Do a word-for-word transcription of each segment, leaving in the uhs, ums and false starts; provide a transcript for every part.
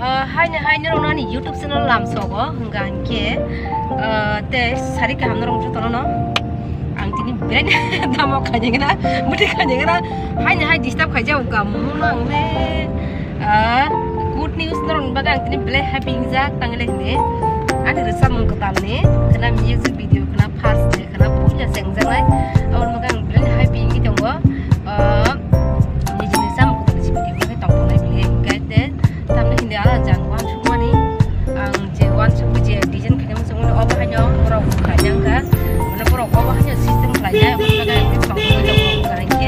hanya hanya orang ni YouTube channel lam sogo hingga ke te sari ke hamna orang jual no ang tini brand damo kanya kena mudi kanya kena hanya hanya disturb kaja uga munang le good news orang baga ang tini beli happy inza tangle ne ada resam mengketam ne kena music video kena pas ne kena punya sengjang lai orang baga ang beli happy ini tunggu ni jenis sam aku tadi video kena tahu lai beli guide tamne hindi ala jang wan chuma ni ang je wan chuma je design kanya masuk ni apa hanya orang kanya ka mana orang apa hanya sistem kaya orang baga ang tini tahu lai tunggu kena ke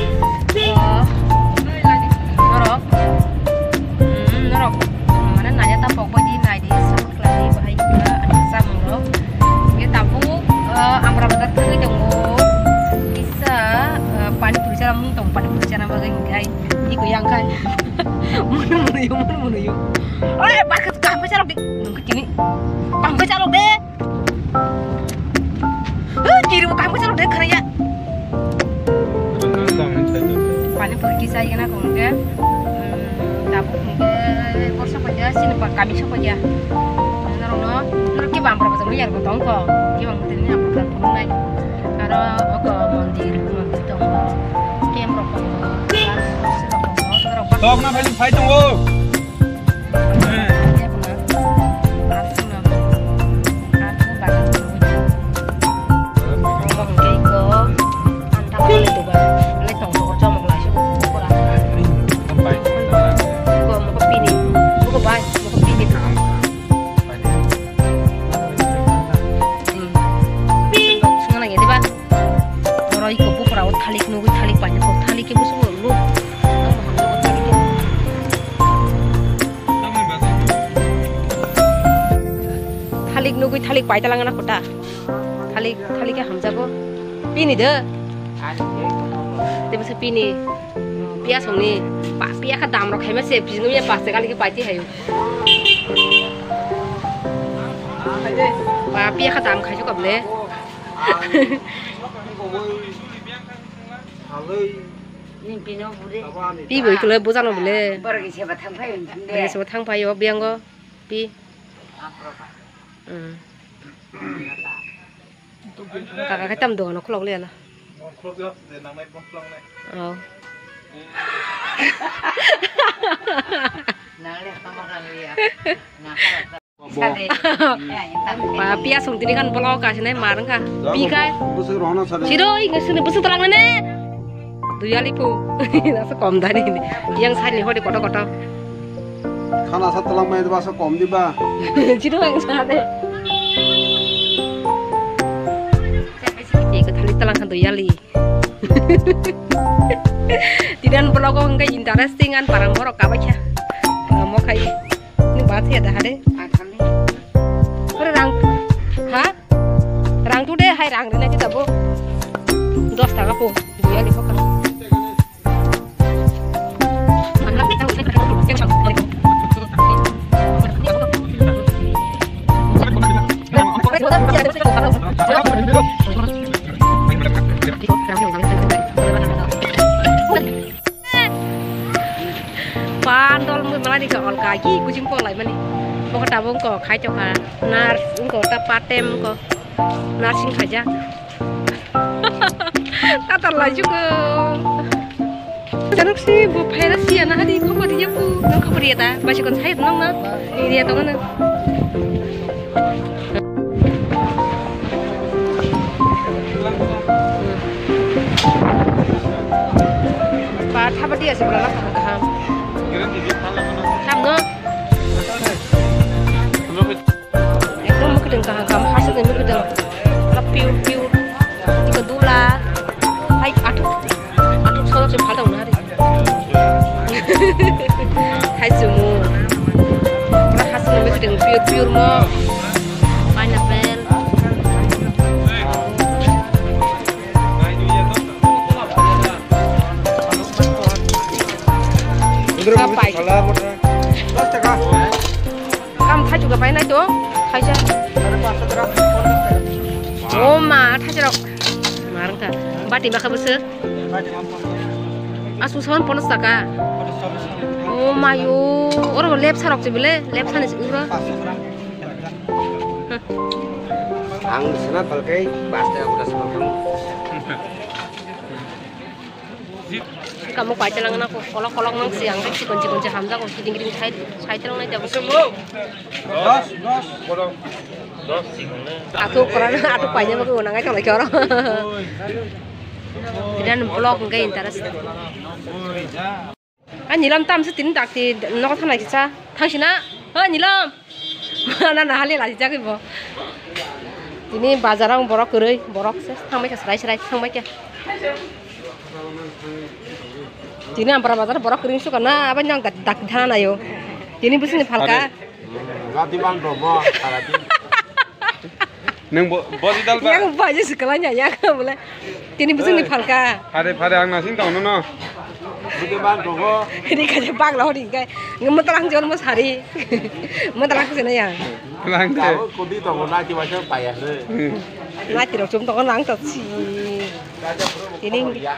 norok norok mana nanya tak pokok di nadi sama keladi bahaya juga ada sama norok kita tahu amra betul tu tunggu bisa pani berbicara mungtong pani berbicara bagai gay iku yang kan munu munu yuk munu munu yuk oleh pakai kah berbicara di nunggu kini kah berbicara deh eh kiri kah berbicara deh kerja pani pergi saya kena kemudian tabu kemudian kursa kerja sini pak kami siapa aja naruh no naruh kita bang berapa tahun ya kita tongko kita bang ini apa kan punai ada ke mandir mandir tongko kita berapa Tog na bhai phai tong o thalik nugu thalik banyak kok thalik ke busuk lu thalik nugu thalik pai talangan aku ta thalik thalik ke hamza ko pini de tebe se pini pia songni pa pia ka dam ro khai ma se pinu ya pa se kali ke pai ti hayu pa pia ka dam khai chu kap le pi bui kule bu jano bule Pergi siapa thang phay bagi semua thang payo biang go pi kakak kita tam dong nak log le la oh pa pia song tini kan polo ka sine marang ka pi ka siro inge sine busu terang ne duyali pu nasa kom dani ini yang sani hodi koto koto khana sa talang mai ba sa kom di ba siro yang sade ikut hali talang kan duyali tidak perlu kau enggak interesting kan parang borok apa ya mau kayak ini bahasa ada hari rang ha rang tu deh hai rang deh nanti tabu dos taka pu duyali pokok pandol malah di kol kaki kucing polai mani mau ketabung kok kai coba nar engko tapatem kok narsing aja kata laju ke jangan sih bu payah sih anak hadi kamu dia bu nang kamu dia ta baca kon saya tenang na ini dia tahu na Pak apa dia sebelah kaham kaham no itu mau kedeng kaham kaham hasil ini kedeng piu piu tiga dula hai atuk atuk solo sih padang nari hai semua kalau hasil ini kedeng piu piu mo pineapple kapai kamu thai juga pakai naik tuh thai aja oh mah thai jeruk marang ka bati bakal besar asusan ponos taka Oh mayo, orang lep sarok cebile, lep sana sih ura. Ang sana pakai pasti aku udah sama kamu. Kamu baca langan aku, kolok-kolok mang siang, si kunci-kunci hamzah aku kiting-kiting saya saya terang nanti aku semua. Dos, dos. Dos singolnya. Aku koran aku banyak aku nang aja lagi orang. Tidak blog nggak interest. Ah nilam tam setin tak di nok tanah kita, tangsina, ah nilam, mana nah halil aja jaga ibu. Ini bazarang borok kerei, borok ses, tang mereka serai-serai, tang mereka. Ini ampara bazar borok kering su karena apa yang dak dak tanah ayo. Ini bukan nih falka. Nggak dimang romo, alati. Neng body dal ba. Yang baju sekolahnya ya boleh. Ini bukan nih falka. Pare pare ang nasin tau no. Dimang romo. Ini kayak bag loh ini kayak ngemut terang jual mas hari, ngemut terang kesana ya. Lang deh. Tahu kudi tong nai cuma siapa payah deh. Nai tidak cuma tong lang tak si. Ini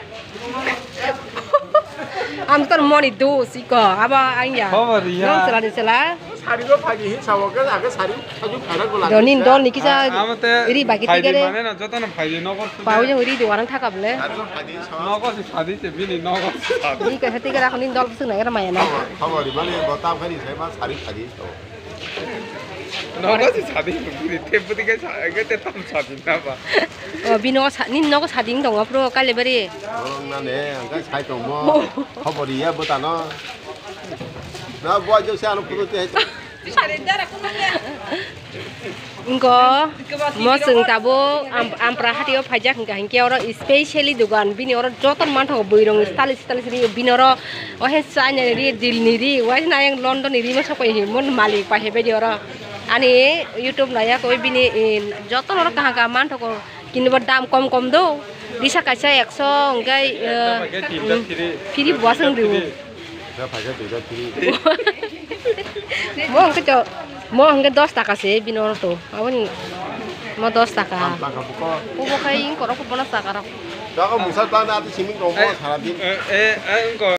Amtor mau itu sih kok apa aja? Oh iya. Nong selah selah. Sari도 파기 사와가 아까 사리 아주 가라고 라. Donin don niki sa. 아무때 Iri bagi tiga 파이디 deh. 만에 나 저거는 파이디 넣고. Bau yang iri di warang thakap le. 사리도 파기 사와. 넣고 파이디 때 비니 넣고. Ini kayak tiga dah konin dol pusing naik ramai na. 가버리 만에 뭐 땀까지 세만 사리 파기 또. 넣고 파이디 비니 템프디게 사게 땀 사진나 봐. Oh bino sa nin nogo sading dong apro kali beri. orang nane angkat saya tomo ka버리 ya betano. Nah buat jauh saya anu perlu teh. Engko mau seng tabo ampra hati o pajak engka engke oro especially dugan bini oro joton mantho boirong stalis stalis ri bini oro o hesanya ri dil niri wais na yang London ri ma sapai himon malik pa hebe di oro ani YouTube naya koi bini joton oro kaha kaha mantho ko kini dam kom kom do bisa kaca ekso engkai piri buaseng riu Saya pakai beda kiri. Mau engke co mau engke dos taka sih bini oro tuh awan mau dos taka Bangka buka. Pokoknya ini kok aku pernah sekarang. Kalau musal tanah itu simin tomo saladin. 에, 에, 에, 거